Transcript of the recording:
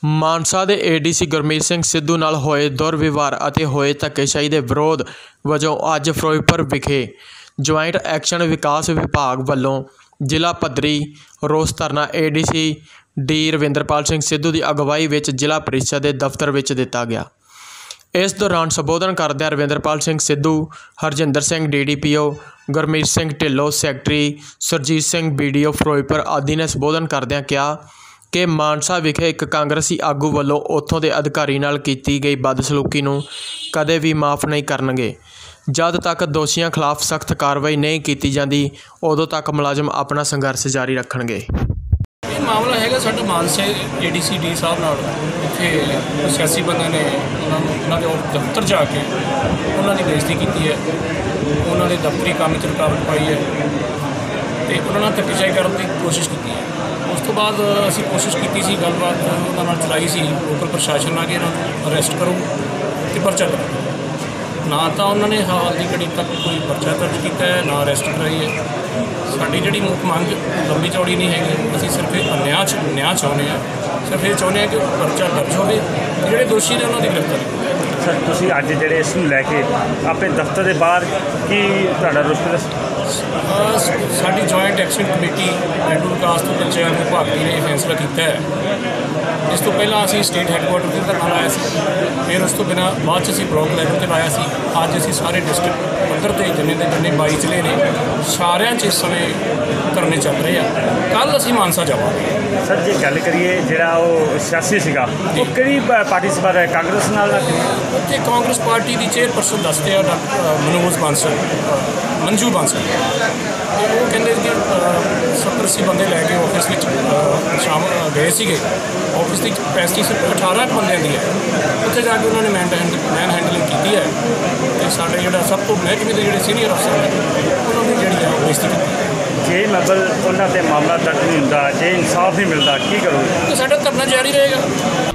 ਮਾਨਸਾ ਦੇ ਏਡੀਸੀ ਗੁਰਮੀਤ ਸਿੰਘ ਸਿੱਧੂ ਨਾਲ ਹੋਏ ਦੁਰਵਿਵਹਾਰ ਅਤੇ ਹੋਏ ਧੱਕੇਸ਼ਾਹੀ ਦੇ ਵਿਰੋਧ ਵਜੋਂ ਅੱਜ ਫਿਰੋਜ਼ਪੁਰ ਵਿਖੇ ਜੁਆਇੰਟ ਐਕਸ਼ਨ ਵਿਕਾਸ ਵਿਭਾਗ ਵੱਲੋਂ ਜ਼ਿਲ੍ਹਾ ਪੱਧਰੀ ਰੋਸ ਧਰਨਾ ਏਡੀਸੀ ਡੀ ਰਵਿੰਦਰਪਾਲ ਸਿੰਘ ਸਿੱਧੂ ਦੀ ਅਗਵਾਈ ਵਿੱਚ ਜ਼ਿਲ੍ਹਾ ਪ੍ਰੀਸ਼ਦ ਦੇ ਦਫ਼ਤਰ ਵਿੱਚ ਦਿੱਤਾ ਗਿਆ। ਇਸ ਦੌਰਾਨ ਸੰਬੋਧਨ ਕਰਦਿਆਂ Ravinderpal Singh Sidhu, Harjinder Singh DDPO, Gurmeet Singh Dhillon secretary, Surjit Singh BDO Firozpur ਆਦਿ ਨੇ ਸੰਬੋਧਨ ਕਰਦਿਆਂ ਕਿਹਾ ਕਿ ਮਾਨਸਾ ਵਿਖੇ ਇੱਕ ਕਾਂਗਰਸੀ ਆਗੂ ਵੱਲੋਂ ਉੱਥੋਂ ਦੇ ਅਧਿਕਾਰੀ ਨਾਲ ਕੀਤੀ ਗਈ ਬਦਸਲੂਕੀ ਨੂੰ ਕਦੇ ਵੀ ਮਾफ़ ਨਹੀਂ ਕਰਨਗੇ। ਜਦ ਤੱਕ ਦੋਸ਼ੀਆਂ ਖਿਲਾਫ ਸਖਤ ਕਾਰਵਾਈ ਨਹੀਂ ਕੀਤੀ ਜਾਂਦੀ, ਉਦੋਂ ਤੱਕ ਮੁਲਾਜ਼ਮ ਆਪਣਾ ਸੰਘਰਸ਼ ਜਾਰੀ ਰੱਖਣਗੇ। ਇਹ ਮਾਮਲਾ ਹੈਗਾ ਸਾਡਾ ਮਾਨਸਾ ADC ਡੀ ਸਾਹਿਬ ਨਾਲ ਇੱਥੇ ਸਿਆਸੀ ਬੰਦੇ ਨੇ ਉਹਨਾਂ ਦੇ ਦਫ਼ਤਰ ਜਾ ਕੇ ਉਹਨਾਂ ਦੀ ਬੇਇੱਜ਼ਤੀ ਕੀਤੀ ਹੈ, ਉਹਨਾਂ ਦੇ ਦਫ਼ਤਰੀ ਕੰਮ 'ਚ ਰੁਕਾਵਟ ਪਾਈ ਹੈ ਅਤੇ ਉਹਨਾਂ ਨਾਲ ਧੱਕੇਸ਼ਾਹੀ ਕਰਨ ਦੀ ਕੋਸ਼ਿਸ਼ ਕੀਤੀ ਹੈ। ਉਸ ਤੋਂ ਬਾਅਦ ਅਸੀਂ ਕੋਸ਼ਿਸ਼ ਕੀਤੀ ਸੀ, ਗੱਲਬਾਤ ਉਹਨਾਂ ਨਾਲ ਚਲਾਈ ਸੀ ਲੋਕਲ ਪ੍ਰਸ਼ਾਸਨ ਨਾਲ ਕਿ ਇਹਨਾਂ ਨੂੰ ਅਰੈਸਟ ਕਰੋ ਅਤੇ ਪਰਚਾ ਕਰੋ। ਨਾ ਤਾਂ ਉਹਨਾਂ ਨੇ ਹਾਲ ਦੀ ਘੜੀ ਤੱਕ ਕੋਈ ਪਰਚਾ ਦਰਜ ਕੀਤਾ ਹੈ, ਨਾ ਅਰੈਸਟ ਕਰਾਈ ਹੈ। ਸਾਡੀ ਜਿਹੜੀ ਮੁੱਖ ਮੰਗ ਲੰਬੀ ਚੌੜੀ ਨਹੀਂ ਹੈਗੀ, ਅਸੀਂ ਸਿਰਫ ਨਿਆਂ ਚਾਹੁੰਦੇ ਹਾਂ। ਸਿਰਫ ਇਹ ਚਾਹੁੰਦੇ ਹਾਂ ਕਿ ਪਰਚਾ ਦਰਜ ਹੋਵੇ, ਜਿਹੜੇ ਦੋਸ਼ੀ ਨੇ ਉਹਨਾਂ ਦੀ ਗ੍ਰਿਫਤਾਰੀ। ਸਰ, ਤੁਸੀਂ ਅੱਜ ਜਿਹੜੇ ਇਸ ਨੂੰ ਲੈ ਕੇ ਆਪਣੇ ਦਫ਼ਤਰ ਦੇ ਬਾਹਰ ਕੀ ਤੁਹਾਡਾ ਰੋਸ? ਸਾਡੀ ਜੁਆਇੰਟ ਐਕਸ਼ਨ ਕਮੇਟੀ ਪਿੰਡੂ ਵਿਕਾਸ ਤੋਂ ਪੰਚਾਇਤ ਵਿਭਾਗ ਨੇ ਇਹ ਫੈਸਲਾ ਕੀਤਾ ਹੈ। ਇਸ ਤੋਂ ਪਹਿਲਾਂ ਅਸੀਂ ਸਟੇਟ ਹੈੱਡਕੁਆਟਰ 'ਤੇ ਧਰਨਾ ਲਾਇਆ ਸੀ, ਫਿਰ ਉਸ ਤੋਂ ਬਿਨਾਂ ਬਾਅਦ 'ਚ ਅਸੀਂ ਬਲਾਕ ਲੈਵਲ 'ਤੇ ਲਾਇਆ ਸੀ। ਅੱਜ ਅਸੀਂ ਸਾਰੇ ਡਿਸਟ੍ਰਿਕਟ ਪੱਧਰ 'ਤੇ ਜਿੰਨੇ 22 ਜ਼ਿਲ੍ਹੇ ਨੇ ਸਾਰਿਆਂ 'ਚ ਇਸ ਸਮੇਂ ਧਰਨੇ ਚੱਲ ਰਹੇ ਆ। ਕੱਲ੍ਹ ਅਸੀਂ ਮਾਨਸਾ ਜਾਵਾਂਗੇ। ਸਰ, ਜੇ ਗੱਲ ਕਰੀਏ ਜਿਹੜਾ ਉਹ ਸਿਆਸੀ ਸੀਗਾ, ਉਹ ਕਿਹੜੀ ਪਾਰਟੀ ਸਭਾ ਹੈ? ਕਾਂਗਰਸ ਨਾਲ ਉੱਥੇ ਕਾਂਗਰਸ ਪਾਰਟੀ ਦੀ ਚੇਅਰਪਰਸਨ ਦੱਸਦੇ ਆ ਮੰਜੂ ਬਾਂਸਲ। ਉਹ ਕਹਿੰਦੇ ਕਿ 70-80 ਬੰਦੇ ਲੈ ਕੇ ਆਫਿਸ ਵਿੱਚ ਸ਼ਾਮਲ ਗਏ ਸੀਗੇ। ਆਫਿਸ ਦੀ ਕਪੈਸਿਟੀ ਸਿਰਫ 18 ਬੰਦਿਆਂ ਦੀ ਹੈ। ਉੱਥੇ ਜਾ ਕੇ ਉਹਨਾਂ ਨੇ ਮੈਨ ਹੈਂਡਲਿੰਗ ਕੀਤੀ ਹੈ ਅਤੇ ਸਾਡੇ ਜਿਹੜਾ ਸਭ ਤੋਂ ਮਹਿਕਮੇ ਦੇ ਜਿਹੜੇ ਸੀਨੀਅਰ ਅਫਸਰ ਨੇ ਉਹਨਾਂ ਦੀ ਜਿਹੜੀ ਹੈ ਬੇਇੱਜ਼ਤੀ ਕੀਤੀ। ਜੇ ਮਤਲਬ ਉਹਨਾਂ 'ਤੇ ਮਾਮਲਾ ਦਰਜ ਨਹੀਂ ਹੁੰਦਾ, ਜੇ ਇਨਸਾਫ ਨਹੀਂ ਮਿਲਦਾ, ਕੀ ਕਰੋਗੇ? ਸਾਡਾ ਧਰਨਾ ਜਾਰੀ ਰਹੇਗਾ।